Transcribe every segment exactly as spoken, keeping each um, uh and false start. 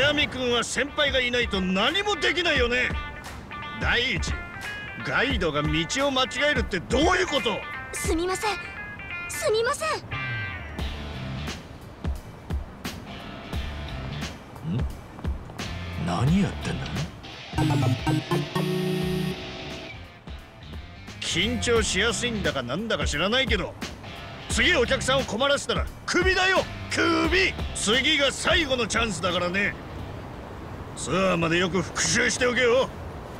やみくんは先輩がいないと何もできないよね。第一、ガイドが道を間違えるってどういうこと？ すみません、すみません。 ん？何やってんだ？ 緊張しやすいんだかなんだか知らないけど、次お客さんを困らせたらクビだよ、クビ。次が最後のチャンスだからね。ツアーまでよく復習しておけよ。は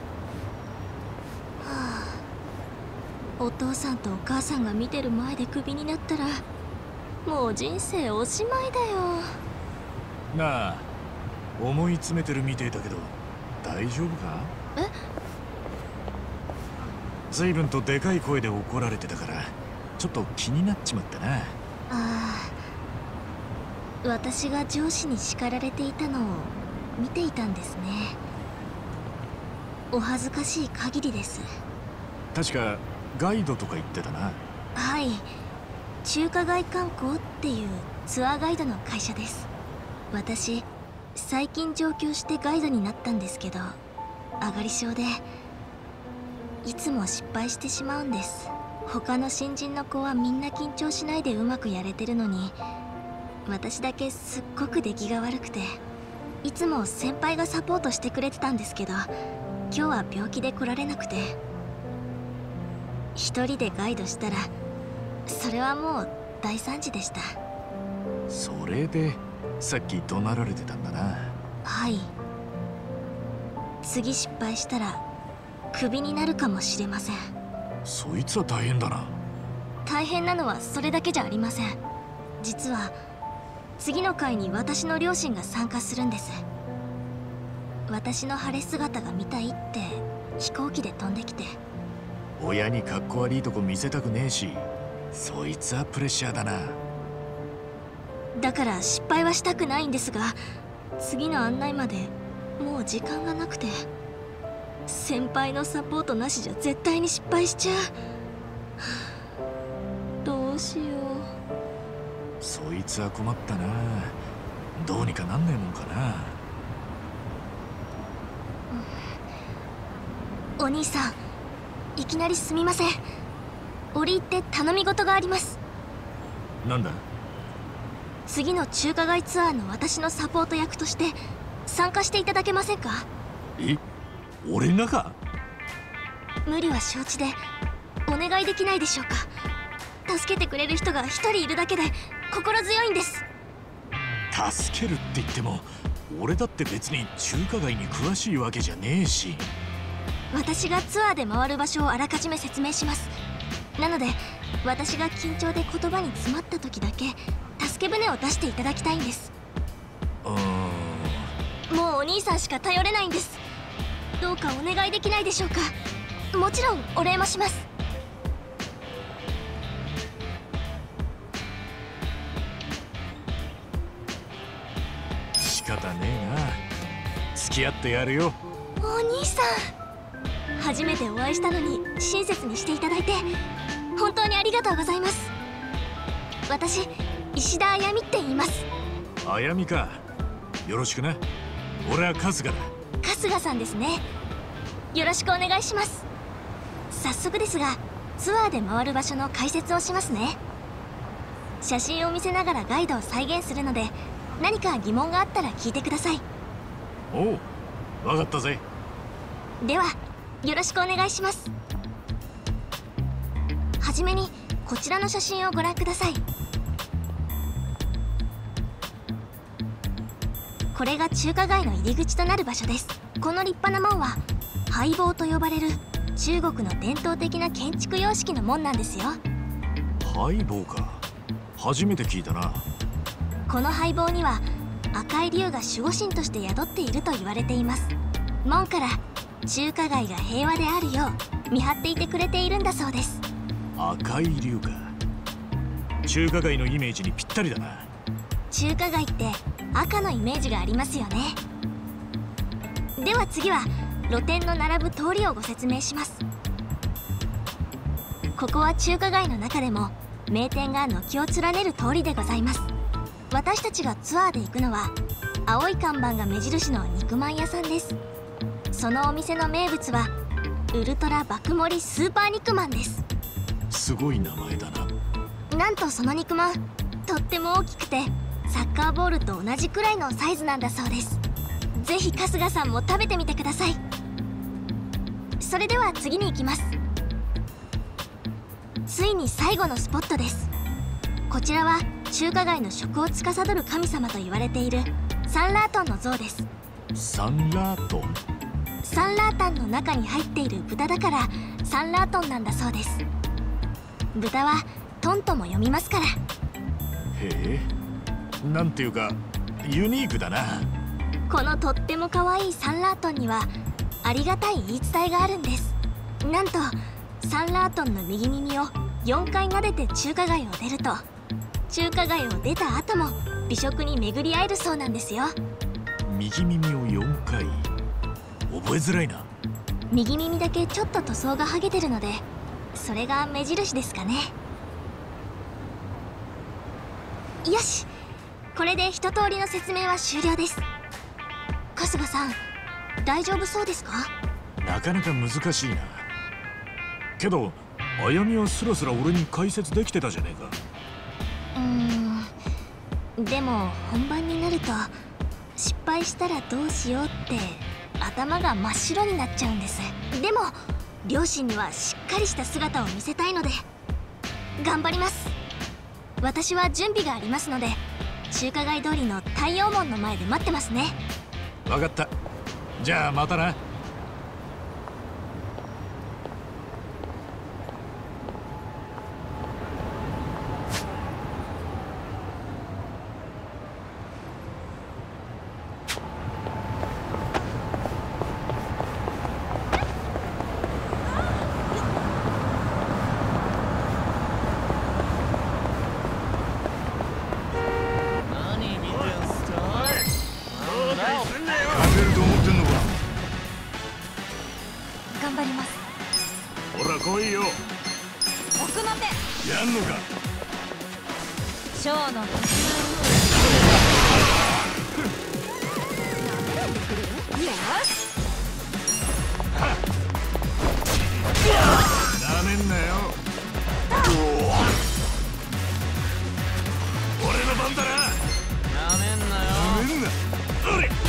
あ、お父さんとお母さんが見てる前でクビになったらもう人生おしまいだよ。 なあ、思い詰めてるみてえだけど大丈夫か？ え？ 随分とでかい声で怒られてたからちょっと気になっちまったな。 ああ、私が上司に叱られていたのを見ていたんですね。お恥ずかしい限りです。 確かガイドとか言ってたな。 はい、中華街観光っていうツアーガイドの会社です。私最近上京してガイドになったんですけど、上がり症でいつも失敗してしまうんです。他の新人の子はみんな緊張しないでうまくやれてるのに、私だけすっごく出来が悪くて、いつも先輩がサポートしてくれてたんですけど、今日は病気で来られなくて、一人でガイドしたらそれはもう大惨事でした。 それでさっき怒鳴られてたんだな。 はい、次失敗したらクビになるかもしれません。 そいつは大変だな。 大変なのはそれだけじゃありません。実は次の回に私の両親が参加するんです。私の晴れ姿が見たいって飛行機で飛んできて。 親にかっこ悪いとこ見せたくねえし、そいつはプレッシャーだな。 だから失敗はしたくないんですが、次の案内までもう時間がなくて、先輩のサポートなしじゃ絶対に失敗しちゃう。どうしよう。 そいつは困ったな。どうにかなんねえもんかな。 お兄さん、いきなりすみません。折り入って頼み事があります。 なんだ？ 次の中華街ツアーの私のサポート役として参加していただけませんか？ え？俺がか？ 無理は承知でお願いできないでしょうか。助けてくれる人が一人いるだけで心強いんです。 助けるって言っても俺だって別に中華街に詳しいわけじゃねえし。 私がツアーで回る場所をあらかじめ説明します。なので私が緊張で言葉に詰まった時だけ助け舟を出していただきたいんです。 うーん、 もうお兄さんしか頼れないんです。どうかお願いできないでしょうか。もちろんお礼もします。 仕方ねえな。付き合ってやるよ。 お兄さん、初めてお会いしたのに親切にしていただいて本当にありがとうございます。私石田あやみって言います。 あやみか。よろしくな。俺は春日だ。 春日さんですね。よろしくお願いします。早速ですがツアーで回る場所の解説をしますね。写真を見せながらガイドを再現するので、何か疑問があったら聞いてください。 おう、分かったぜ。 ではよろしくお願いします。はじめにこちらの写真をご覧ください。これが中華街の入り口となる場所です。この立派な門は拝坊と呼ばれる中国の伝統的な建築様式の門なんですよ。 拝坊か。初めて聞いたな。 この拝坊には赤い龍が守護神として宿っていると言われています。門から中華街が平和であるよう見張っていてくれているんだそうです。 赤い龍か。中華街のイメージにぴったりだな。 中華街って赤のイメージがありますよね。では次は露店の並ぶ通りをご説明します。ここは中華街の中でも名店が軒を連ねる通りでございます。私たちがツアーで行くのは青い看板が目印の肉まん屋さんです。そのお店の名物はウルトラ爆盛りスーパー肉まんです。 すごい名前だな。 なんとその肉まんとっても大きくてサッカーボールと同じくらいのサイズなんだそうです。ぜひ春日さんも食べてみてください。それでは次に行きます。ついに最後のスポットです。こちらは中華街の食を司る神様と言われているサンラートンの像です。 サンラートン。 サンラータンの中に入っている豚だからサンラートンなんだそうです。豚はトンとも読みますから。 へえ、なんていうかユニークだな。 このとっても可愛いサンラートンにはありがたい言い伝えがあるんです。なんとサンラートンの右耳をよんかい撫でて中華街を出ると中華街を出た後も美食に巡り会えるそうなんですよ。 右耳をよんかい。覚えづらいな。 右耳だけちょっと塗装が剥げてるのでそれが目印ですかね。よし、これで一通りの説明は終了です。春日さん大丈夫そうですか？ なかなか難しいな。けどあやみはスラスラ俺に解説できてたじゃねえか。 うーん、でも本番になると失敗したらどうしようって頭が真っ白になっちゃうんです。でも両親にはしっかりした姿を見せたいので頑張ります。私は準備がありますので中華街通りの太陽門の前で待ってますね。 分かった。じゃあまたな。 頑張ります。 ほら来いよ。 奥の手やんのか。 ショーのよしなめんなよ。俺の番だな。 なめんなよ。 なめんな。おれ。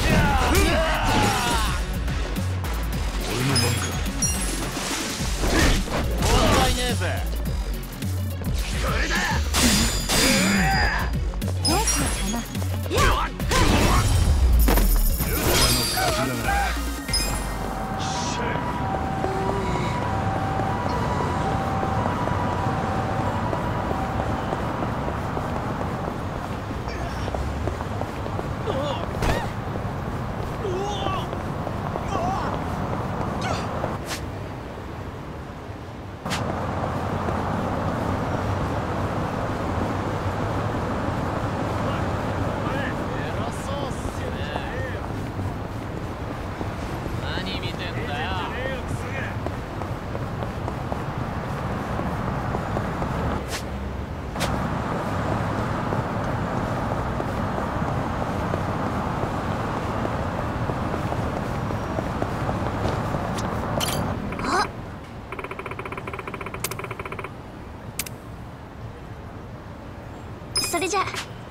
俺の番か。 問題ねえぜ。 それだ。 どうしようかな。 俺の勝ちだな。 それじゃあ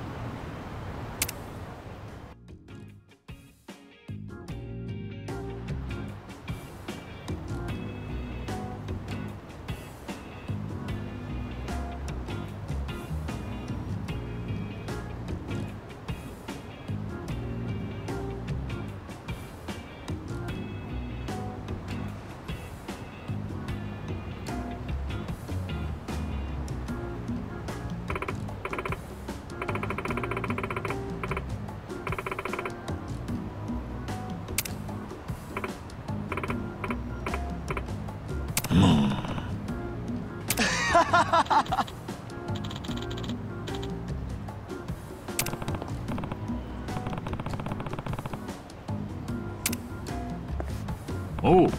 おう。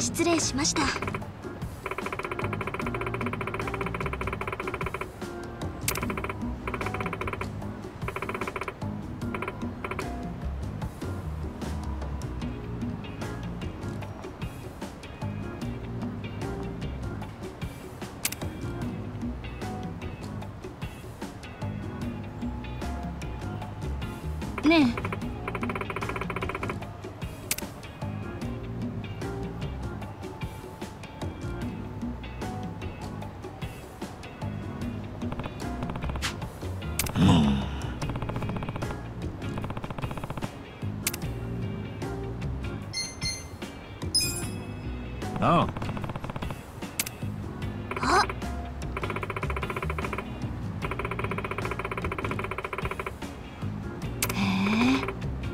失礼しました。ねえ。 ああ。 あ。へえ。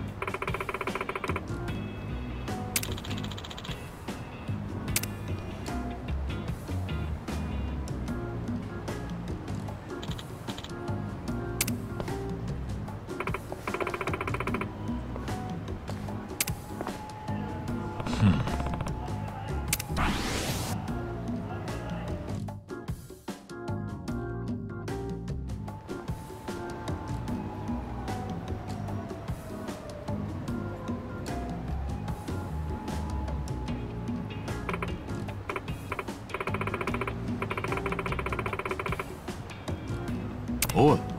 おい。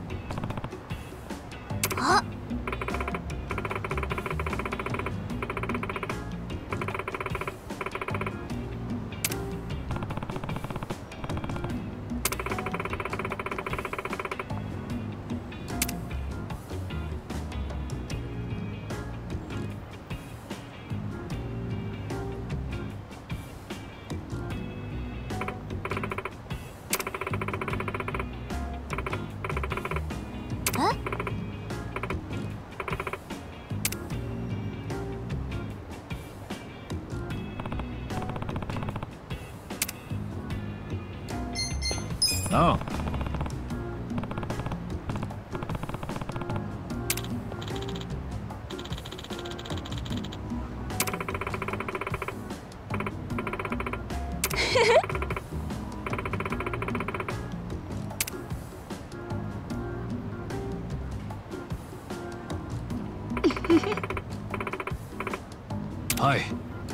あ。 ああ。はい。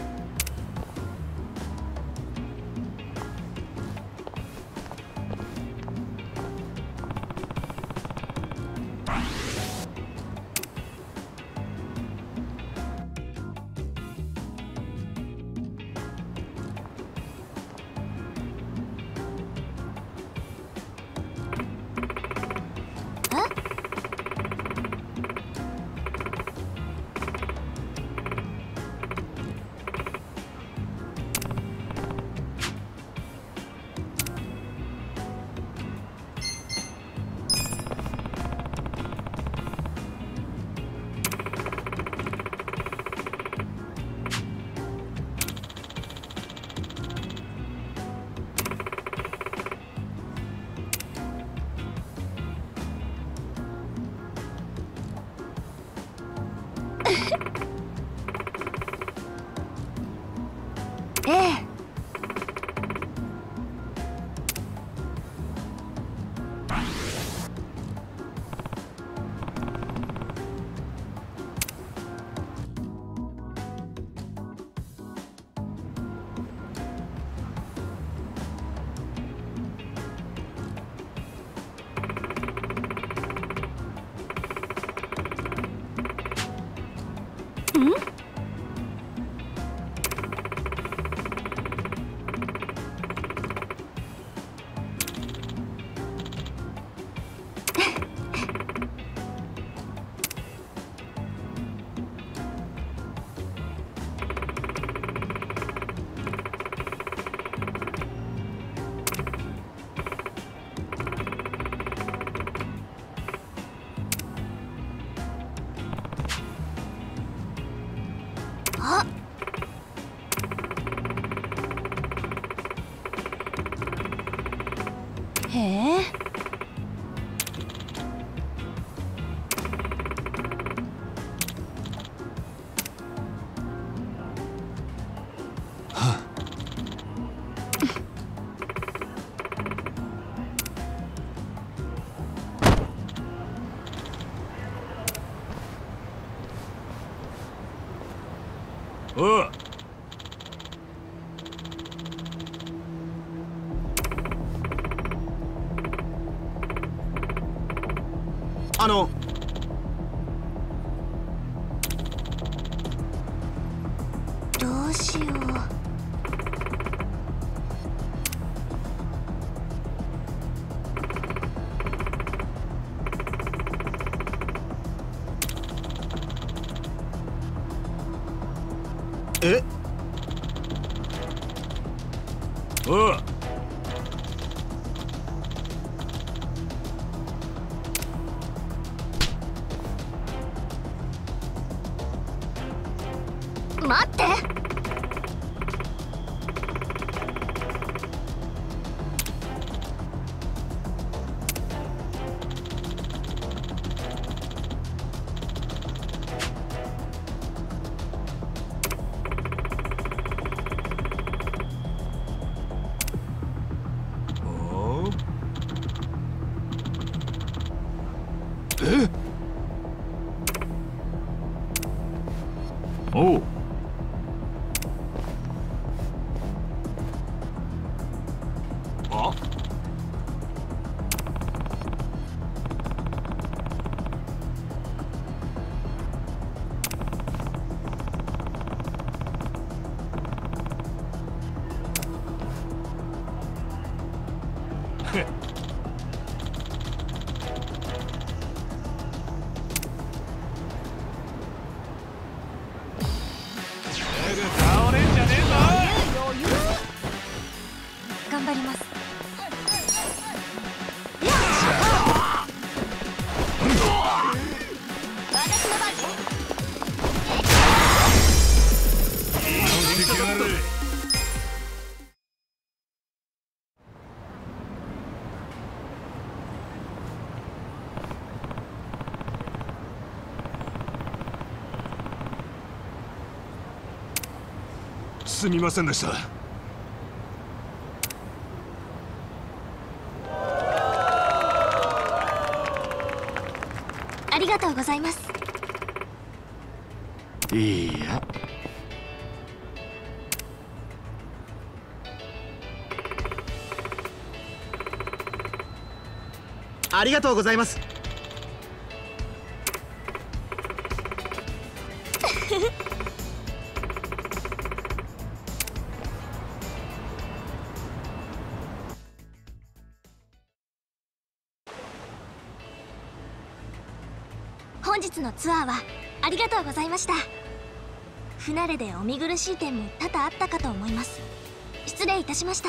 ええ。 おう。 あのどうしよう。 えおう。 待って。 おう。え？おう。あ？倒れんじゃねえぞ。 頑張ります。私の番すみませんでした。 ありがとうございます。 いいや。 ありがとうございます。 本日のツアーはありがとうございました。不慣れでお見苦しい点も多々あったかと思います。失礼いたしました。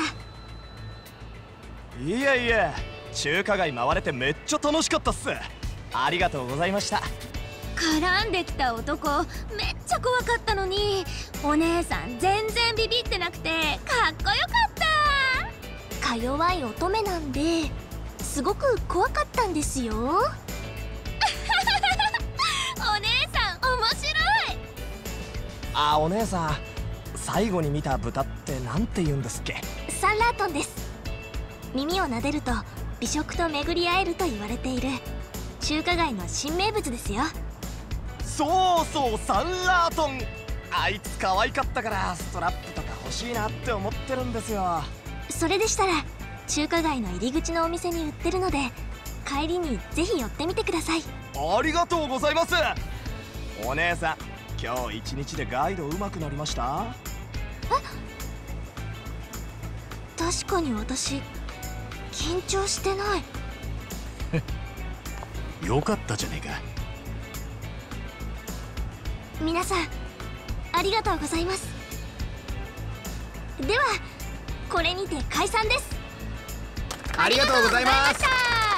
いやいや、中華街回れてめっちゃ楽しかったっす。ありがとうございました。 絡んできた男めっちゃ怖かったのに、お姉さん全然ビビってなくてかっこよかった。か弱い乙女なんですごく怖かったんですよ。お姉さん面白い。 あ、お姉さん、最後に見た豚ってなんて言うんですっけ？ サンラートンです。耳を撫でると美食と巡り合えると言われている中華街の新名物ですよ。 そうそう、サンラートン。あいつ可愛かったからストラップとか欲しいなって思ってるんですよ。 それでしたら中華街の入り口のお店に売ってるので、帰りにぜひ寄ってみてください。 ありがとうございます。お姉さん、今日一日でガイド上手くなりました？ 確かに私緊張してない。 よかったじゃねえか。 皆さんありがとうございます。ではこれにて解散です。 ありがとうございます。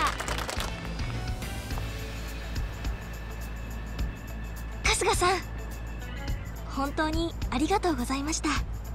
春日さん、本当にありがとうございました。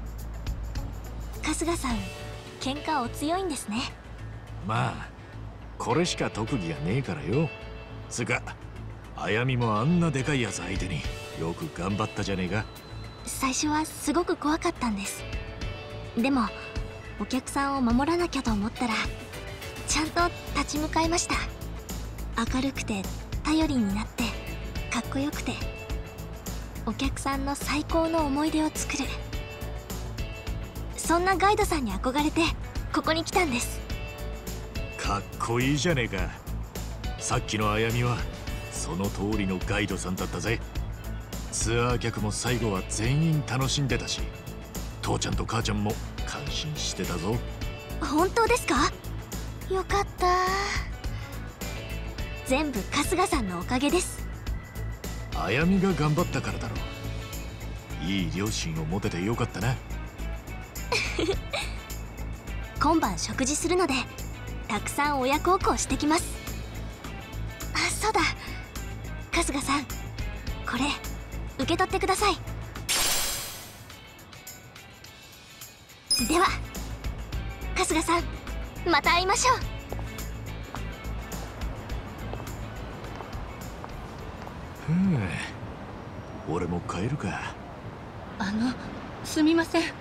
春日さん、喧嘩お強いんですね。 まあこれしか特技がねえからよ。つうかあやみもあんなでかいやつ相手によく頑張ったじゃねえか。 最初はすごく怖かったんです。でもお客さんを守らなきゃと思ったらちゃんと立ち向かいました。明るくて頼りになってかっこよくてお客さんの最高の思い出を作る、そんなガイドさんに憧れてここに来たんです。 かっこいいじゃねえか。さっきのあやみはその通りのガイドさんだったぜ。ツアー客も最後は全員楽しんでたし、父ちゃんと母ちゃんも感心してたぞ。 本当ですか？よかった。全部春日さんのおかげです。 あやみが頑張ったからだろう。いい両親を持ててよかったな。 今晩食事するのでたくさん親孝行してきます。あ、そうだ、春日さん、これ受け取ってください。では春日さん、また会いましょう。 ふう、俺も帰るか。 あの、すみません。 ん？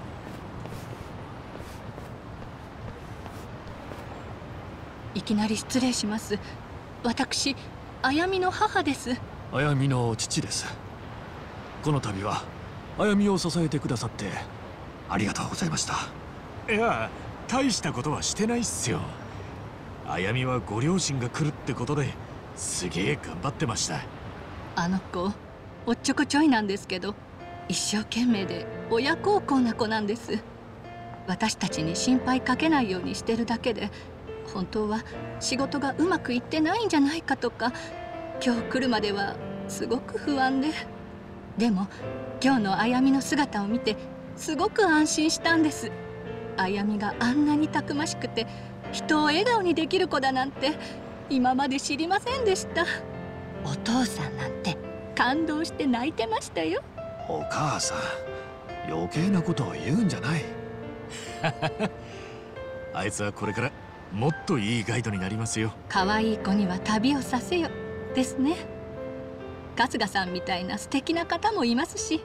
いきなり失礼します。私、あやみの母です。 あやみの父です。この度はあやみを支えてくださってありがとうございました。いや、大したことはしてないっすよ。あやみはご両親が来るってことですげえ頑張ってました。 あの子、おっちょこちょいなんですけど、一生懸命で親孝行な子なんです。私たちに心配かけないようにしてるだけで、本当は仕事がうまくいってないんじゃないかとか、今日来るまではすごく不安で。でも今日のあやみの姿を見てすごく安心したんです。あやみがあんなにたくましくて人を笑顔にできる子だなんて今まで知りませんでした。お父さんなんて感動して泣いてましたよ。 お母さん、余計なことを言うんじゃない。あいつはこれからもっといいガイドになりますよ。 可愛い子には旅をさせよですね。春日さんみたいな素敵な方もいますし。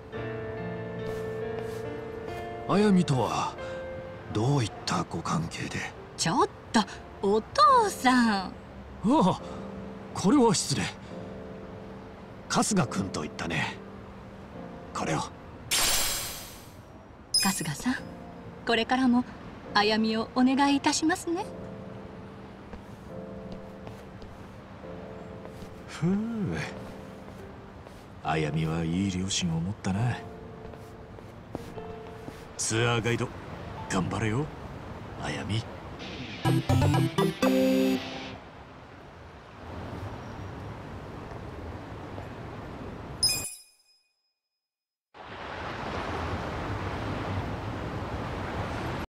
あやみとはどういったご関係で？ ちょっとお父さん。 ああ、これは失礼。春日君と言ったね。これを。 春日さん、これからもあやみをお願いいたしますね。 ふう、あやみはいい両親を持ったな。ツアーガイド頑張れよ、あやみ。